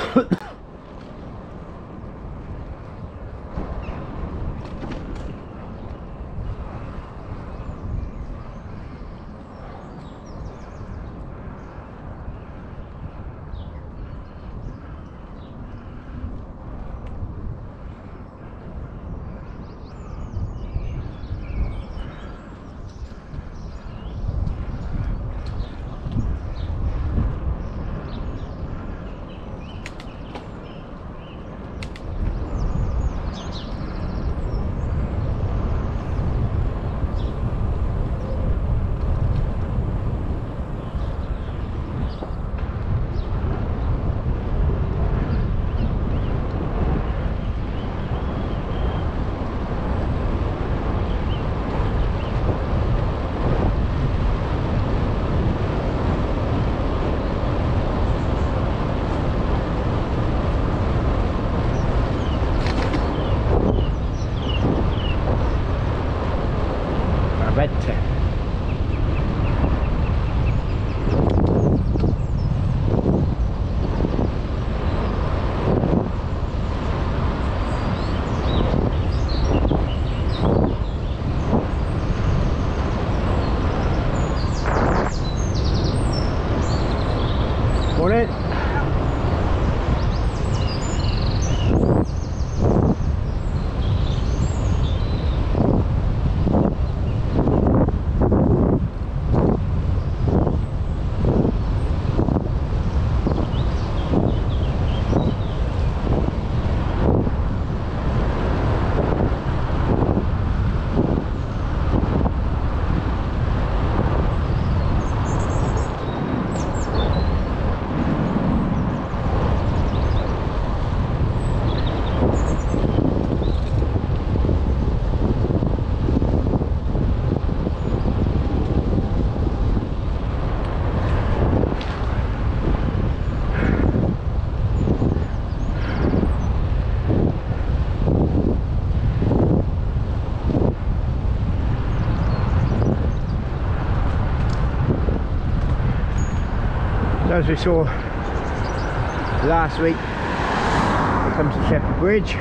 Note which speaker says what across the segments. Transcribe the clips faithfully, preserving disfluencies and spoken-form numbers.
Speaker 1: As we saw last week, it comes to Shepherd Bridge.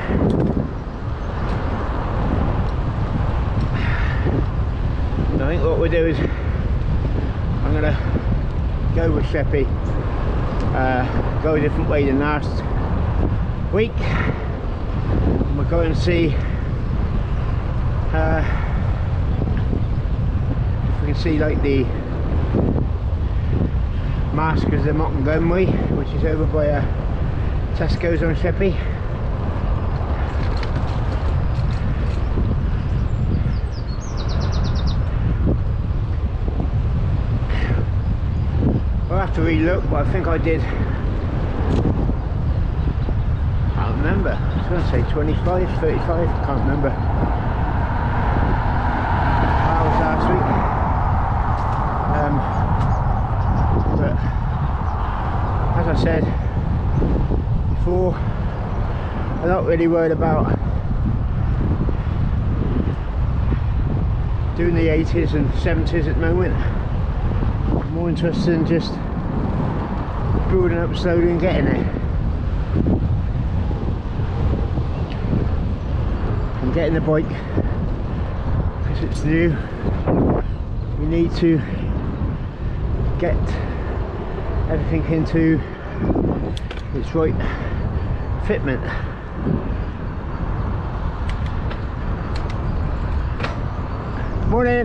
Speaker 1: And I think what we'll do is I'm going to go with Sheppy, uh, go a different way than last week, and we'll go and see uh, if we can see like the Maskers of Montgomery, which is over by uh, Tesco's on Sheppy. I'll have to re-look, but I think I did. I can't remember. I was going to say twenty-five, thirty-five, I can't remember. That was last week. Um, But as I said before, I'm not really worried about doing the eighties and seventies at the moment. I'm more interested in just building up slowly and getting there. And getting the bike, because it's new, we need to get everything into its right fitment. Morning.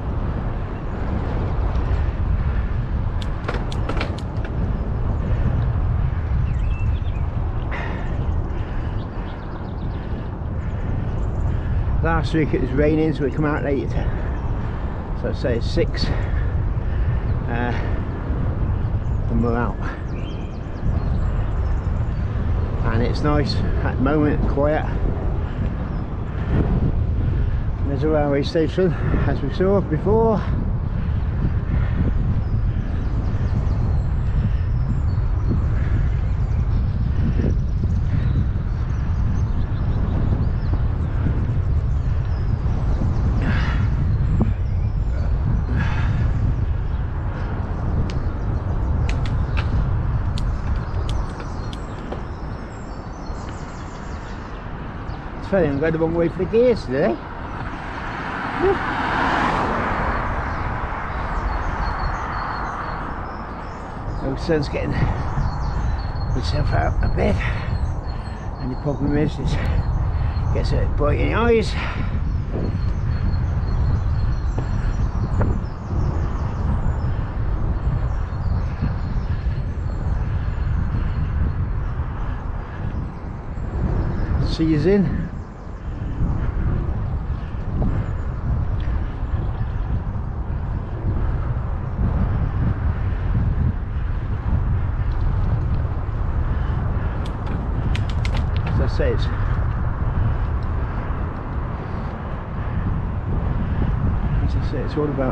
Speaker 1: Last week it was raining, so we come out later. So I'd say it's six. Uh, and we're out, and it's nice at the moment, quiet. And there's a railway station, as we saw before. funny, I'm going the wrong way for the gears today. The sun's getting myself out of bed, and the problem is it gets a bit bright in the eyes. See you in. As I say, it's as I say, it's all about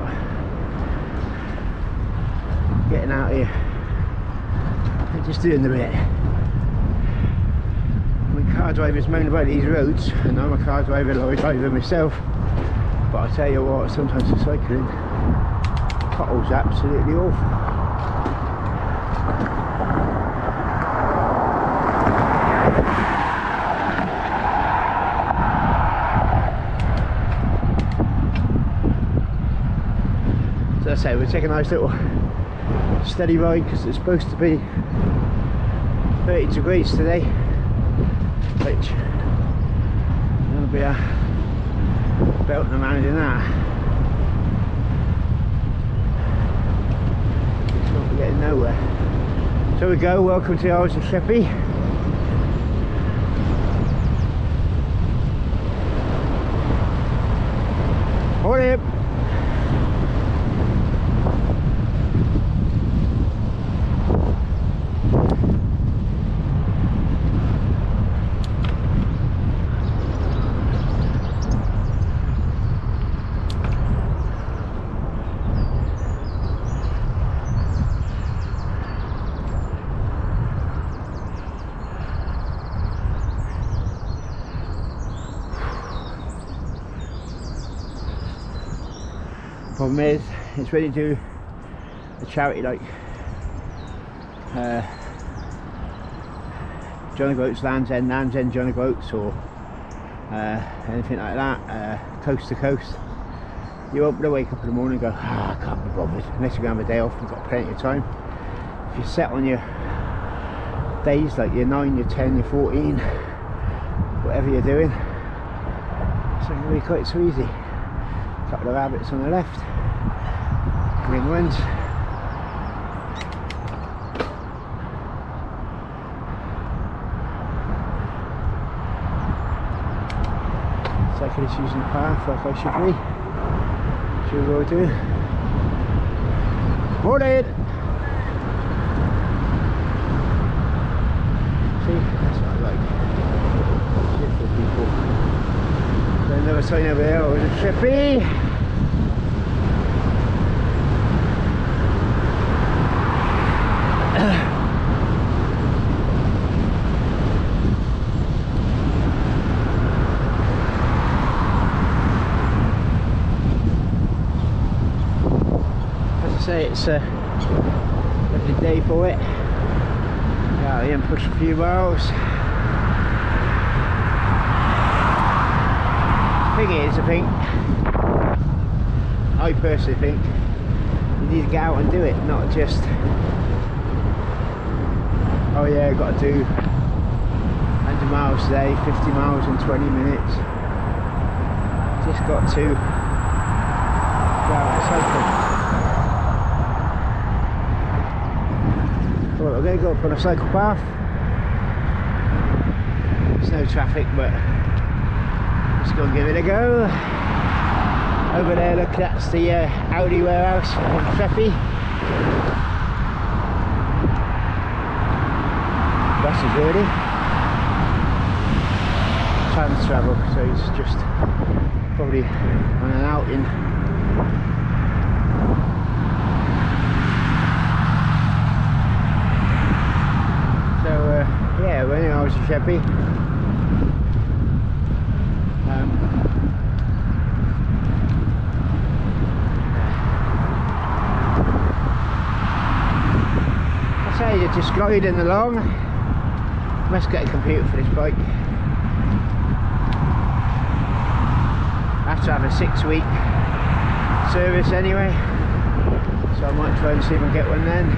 Speaker 1: getting out here and just doing the bit. Car drivers moan about these roads, and I'm a car driver, lorry driver myself, but I tell you what, sometimes the cycling potholes absolutely awful. So I say, we're taking a nice little steady ride because it's supposed to be thirty degrees today, which there'll be a belt around in that. It's not getting nowhere. So we go, welcome to the Isles of Sheppey. Hold it! Problem is, it's ready to do a charity like uh, John O'Groats, Land's End, Land's End John O'Groats, or uh, anything like that, uh, coast to coast. You open to wake up in the morning and go, ah, I can't be bothered, unless you're going to have a day off, you've got plenty of time. If you're set on your days, like you're nine, you're ten, you're fourteen, whatever you're doing, it's not really quite so easy. A couple of rabbits on the left, green ones. Cyclist using the path like I should be. Sure will do. Morning! See, that's what I like. Shit for people. There's another sign over there, oh, it's Sheppey! As I say, it's a lovely day for it. Yeah, I am push a few miles. Thing is, I think, I personally think you need to get out and do it, not just, oh yeah, I've got to do one hundred miles today, fifty miles in twenty minutes. Just got to go out and cycle. Well, I'm going to go up on a cycle path. There's no traffic, but just gonna give it a go. Over there, look, that's the uh, Audi warehouse in Sheppey. Bus is ready. Trans travel, so he's just probably on an outing. So uh, yeah, when I was in Sheppey. Um, I say you're just gliding along. Must get a computer for this bike. I have to have a six week service anyway, so I might try and see if I can get one then.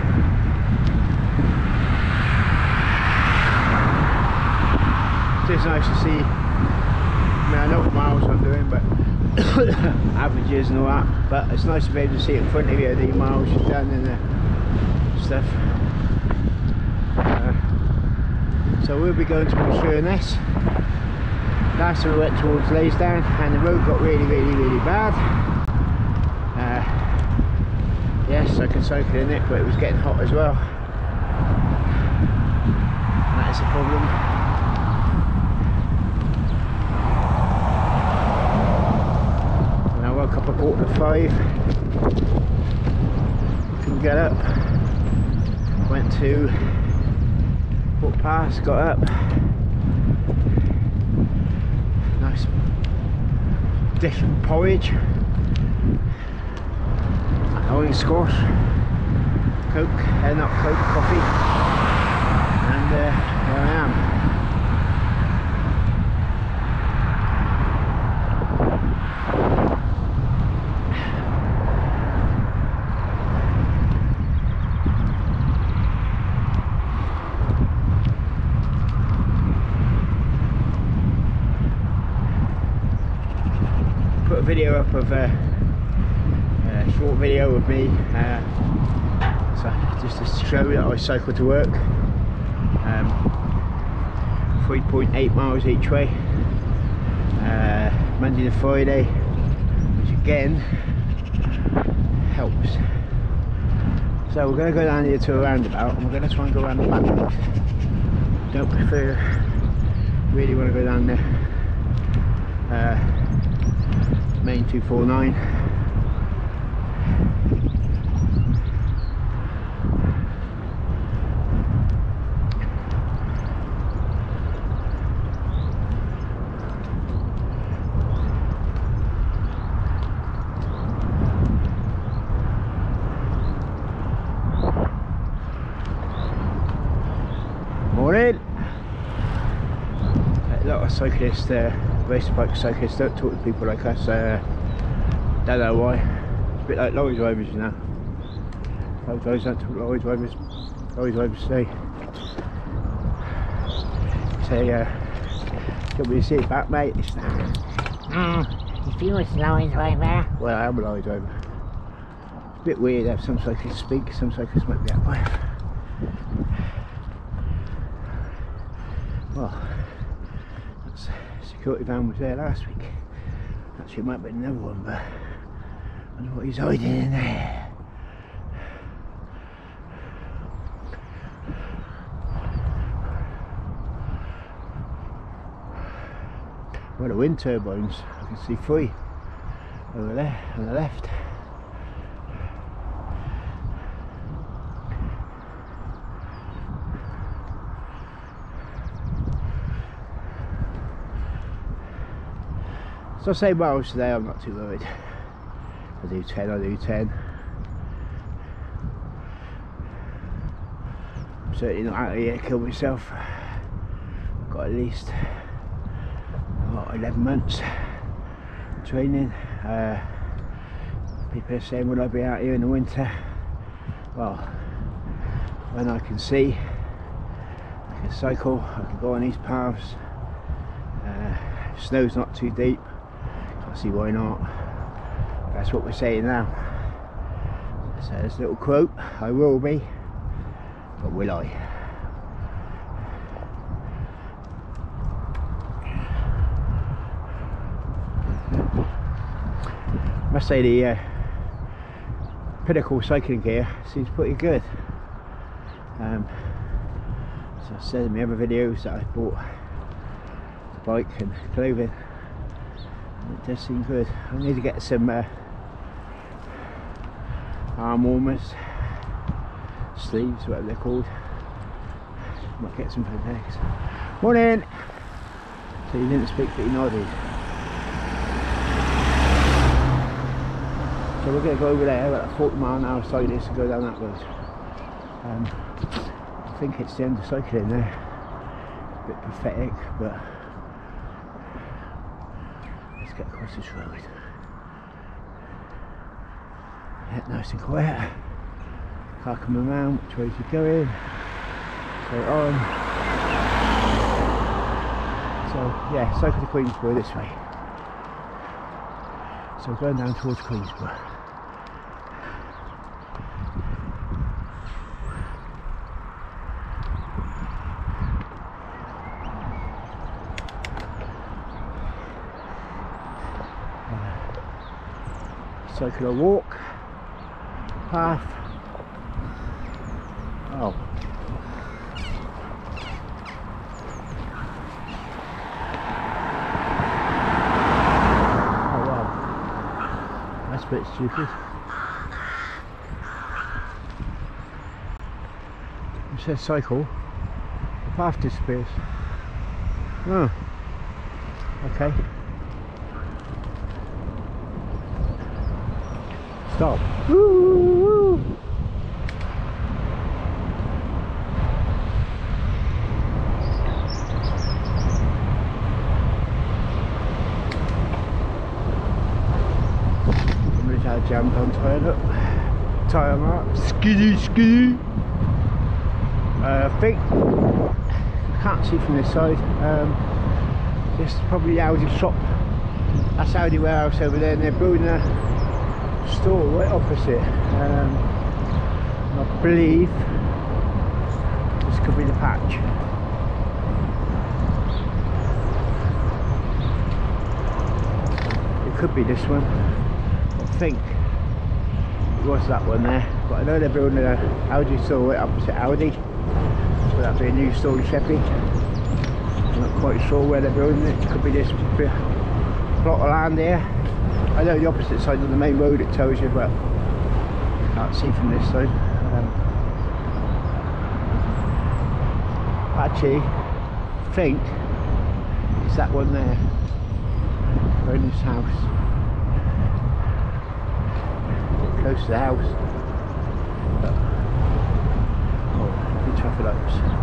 Speaker 1: It is nice to see. I mean, I know what miles I'm doing, but averages and all that, but it's nice to be able to see it in front of you, the miles you've done and the stuff. Uh, so we'll be going to Sheerness. Last time we went towards Laysdown and the road got really really really bad. Uh, yes, I can cycle in it, but it was getting hot as well. That is a problem. And I woke up at quarter to five. Couldn't get up. Went to walk past, got up. Nice dish of porridge, orange squash, coke, uh, not coke, coffee, and uh, here I am. Video up of a uh, uh, short video of me, uh, so just to show that I cycle to work, um, three point eight miles each way, uh, Monday to Friday, which again helps. So we're going to go down here to a roundabout and we're going to try and go around the back road. Don't prefer, really want to go down there. Uh, Main two forty-nine. Morning. A lot of cyclists, uh, race bike cyclists don't talk to people like us. Uh, don't know why. It's a bit like lorry drivers, you know. Lorry drivers don't talk to lorry drivers. Lorry drivers say, say, uh, got me to see it back, mate. It's like,
Speaker 2: Ah, you feel it's a lorry driver?
Speaker 1: well, I am a lorry driver. It's a bit weird how some cyclists speak, some cyclists might be that way. Well, that's security van was there last week. Actually, it might be another one, but I don't know what he's hiding in there. Well, the wind turbines, I can see three over there on the left. So I say miles today, I'm not too worried. I do ten, I do ten. I'm certainly not out of here to kill myself. I've got at least what, eleven months training. Uh, people are saying, will I be out here in the winter? Well, when I can see, I can cycle, I can go on these paths. Uh, snow's not too deep. I see why not. That's what we're saying now. So there's a little quote, I will be, but will I? I must say the uh, Pinnacle cycling gear seems pretty good. Um, as I said in my other videos that I bought the bike and clothing, it does seem good. I need to get some uh, arm warmers, sleeves, whatever they're called. Might get some for the legs. Morning! So you didn't speak but you nodded. So we're going to go over there about a forty mile an hour cyclist and go down that road. Um, I think it's the end of cycling there. A bit pathetic, but let's get across this road. Yeah, nice and quiet. Car coming around, which way is he going? Straight on. So yeah, cycle to Queensborough this way. So going down towards Queensborough. Cycle or walk path. Oh. Oh wow. That's a bit stupid. It says cycle. The path disappears. Oh. Okay. Stop. Woo! Somebody's had a jammed on tyre, look. Tyre mark. Skiddy skiddy. Uh, I think I can't see from this side. Um, this is probably the Audi shop. That's Audi warehouse over there, and they're building a store right opposite. Um, I believe this could be the patch. It could be this one. I think it was that one there, but I know they're building an Audi store right opposite Audi, so that'd be a new store in Sheppey. I'm not quite sure where they're building it. It could be this plot of land here. I know the opposite side of the main road it tells you, but I can't see from this side. Um, actually, I think it's that one there, in this house. Close to the house. But, oh, big traffic lights.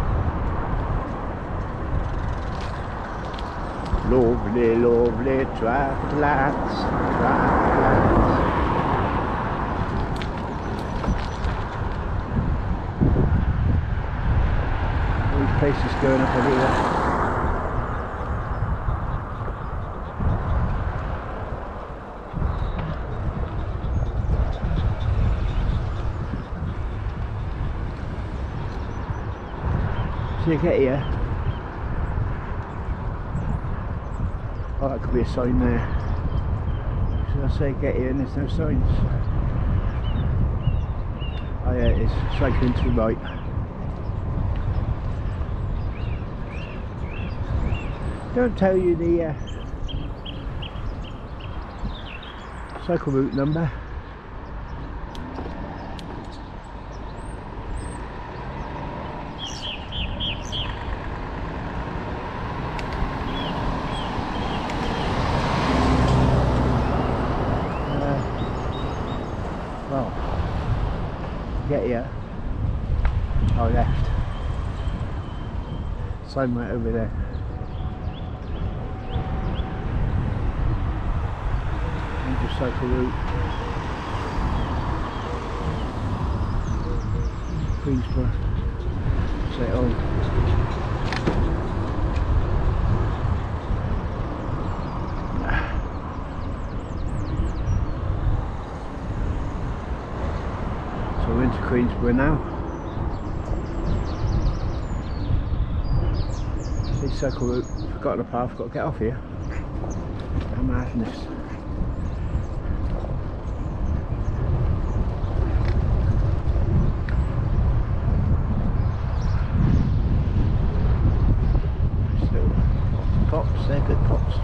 Speaker 1: Lovely, lovely traffic lights, traffic lights. All these places going up everywhere. So you get here. Oh, that could be a sign there. Should I say get here and there's no signs? Oh yeah, it is. Cycling to the right. Don't tell you the uh, cycle route number. Get here. Oh, left. Sign right over there. Major cycle route. Queensborough. Straight on. So we're into Queensborough now. See cycle route, forgotten the path, got to get off here. Damn madness. Nice little pops, they're good pops.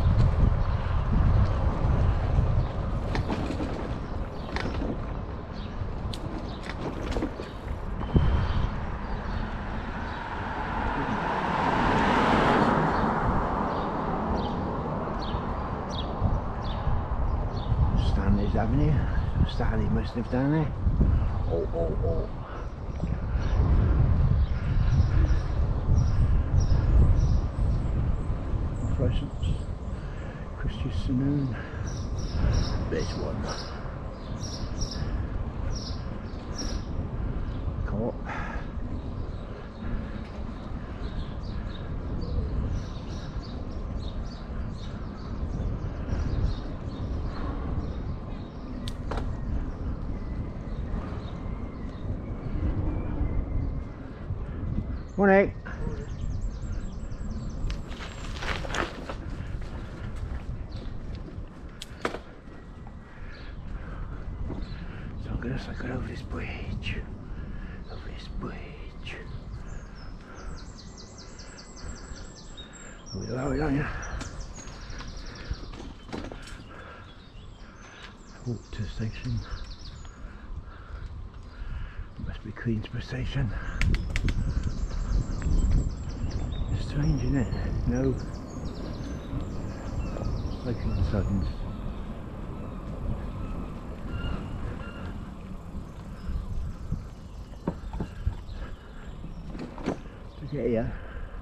Speaker 1: Avenue. Stanley must live down there. Oh, oh, oh. Fluorescence. Christian afternoon. There's one. Caught. Morning. So I'm gonna cycle over this bridge. Over this bridge. Over the railway line. Walk to the station. Must be Queensborough station. Strange, isn't it? No cycling signs. To get here,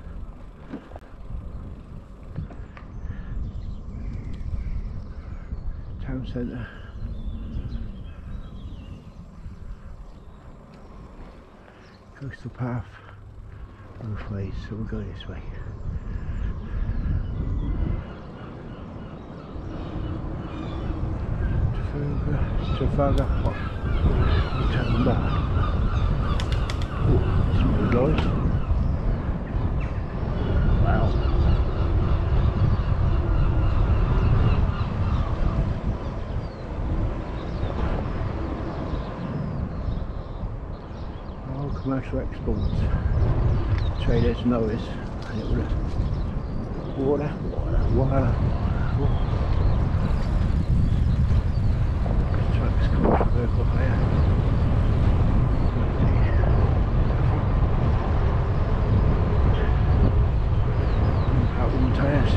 Speaker 1: town centre. Coastal path. Both ways, so we'll go this way. Trafalgar, Trafalgar Hot. Turn back. Oh, some good lorries. Wow. Oh, commercial exports. Traders notice and it would have water, water, water, water. Trucks commercial vehicle hire. Out on tyres.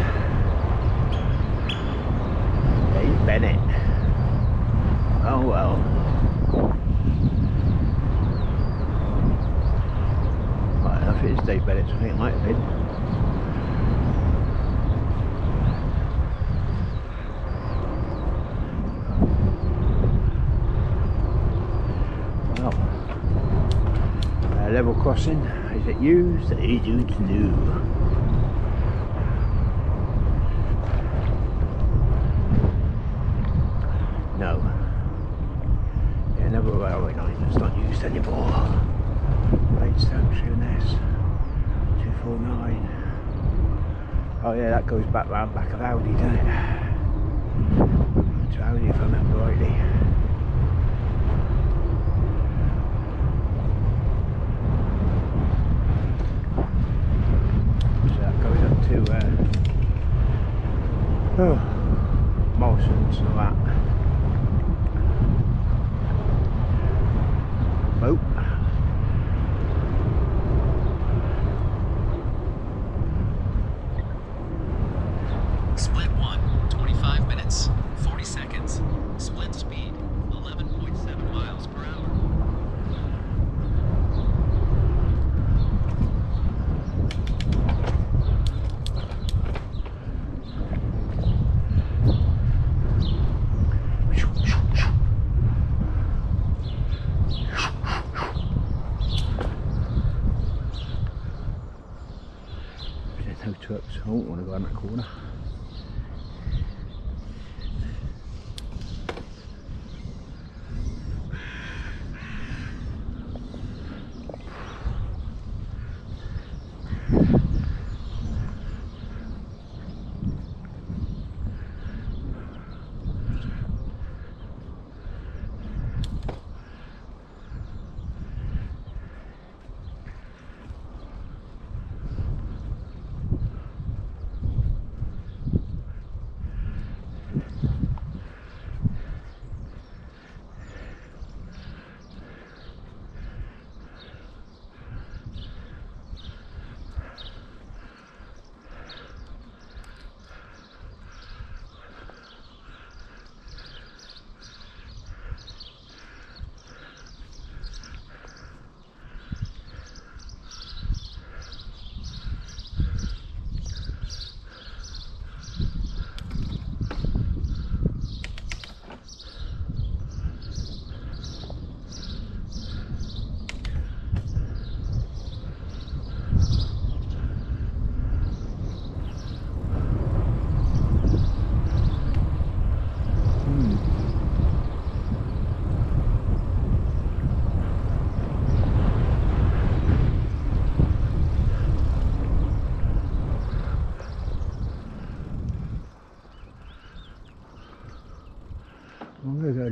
Speaker 1: Dave Bennett. Oh well. If it is Dave Bennett, I think it might have been. Well, uh, level crossing, is it used? Agents new. No. Yeah, another railway line that's not used anymore. Maidstone, Sheerness. two four nine. Oh yeah, that goes back round back of Audi, doesn't it? To Audi if I remember rightly. So that goes up to uh, oh, Morrison's and all that. Boat.
Speaker 3: Split one, twenty-five minutes, forty seconds. Split speed, eleven point seven miles per hour.
Speaker 1: There's no trucks, I don't want to go in that corner.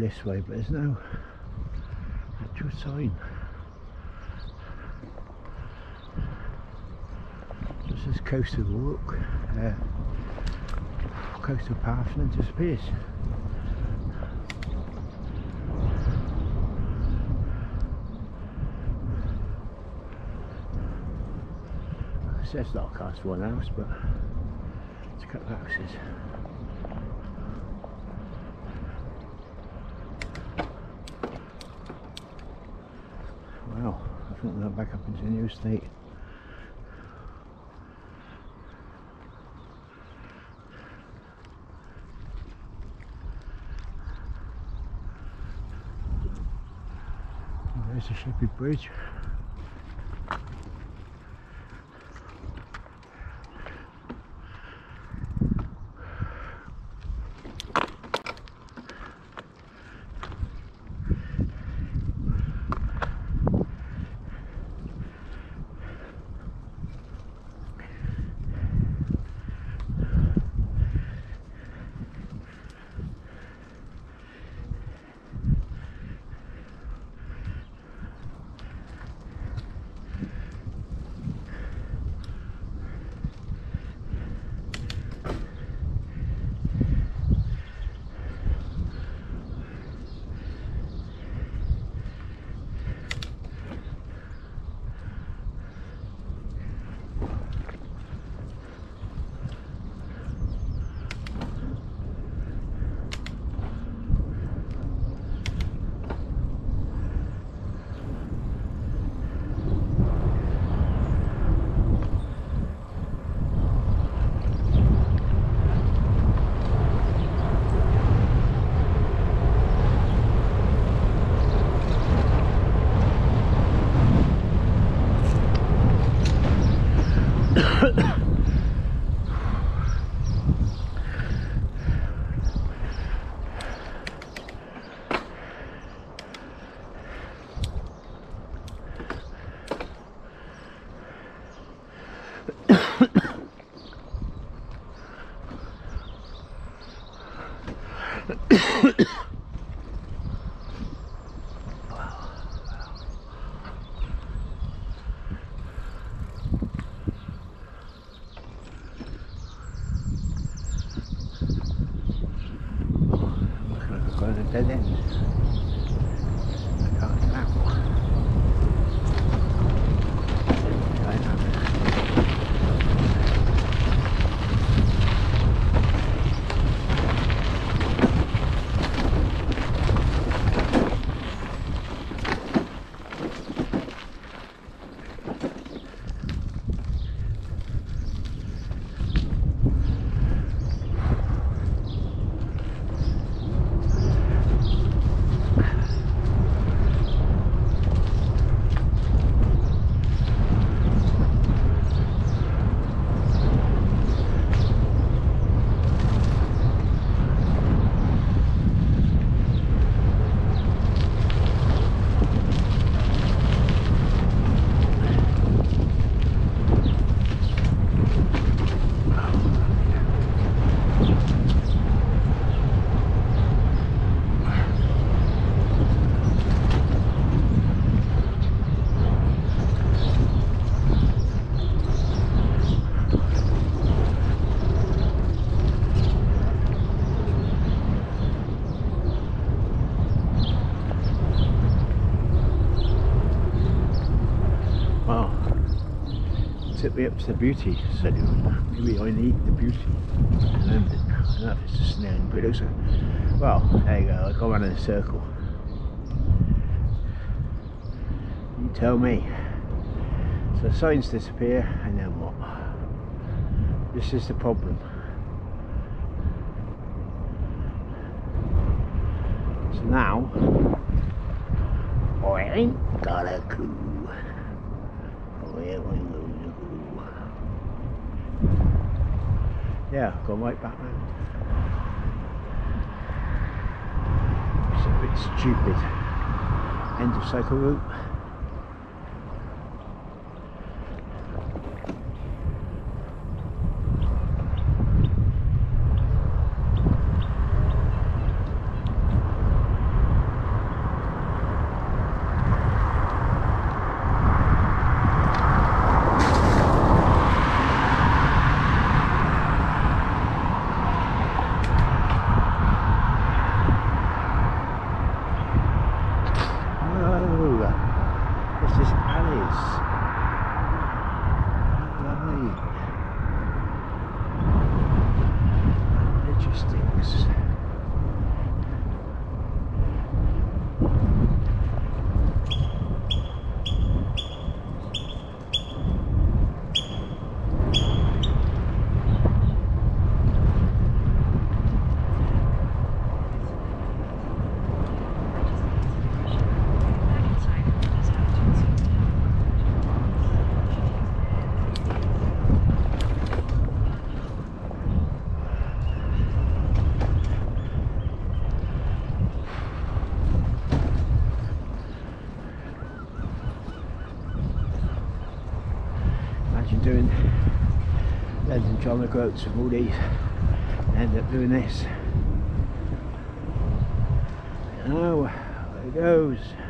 Speaker 1: this way, but there's no actual sign. Just this coastal walk, uh, coastal path, and then disappears. It says not cast one house, but it's a couple of houses. Wow, I think we're back up into the new estate. There's the Shepherd Bridge. Dead end. I can't get out. I know. Took me up to the beauty saloon. Maybe I need the beauty in London. I don't know if it's a snare, but it looks like, well, there you go, I go around in a circle. You tell me. So the signs disappear, and then what? This is the problem. So now, I ain't got a clue where we will. Yeah, I've gone right back round. It's a bit stupid. End of cycle route. imagine doing length and shoulder quotes of all these and end up doing this. Oh, there it goes.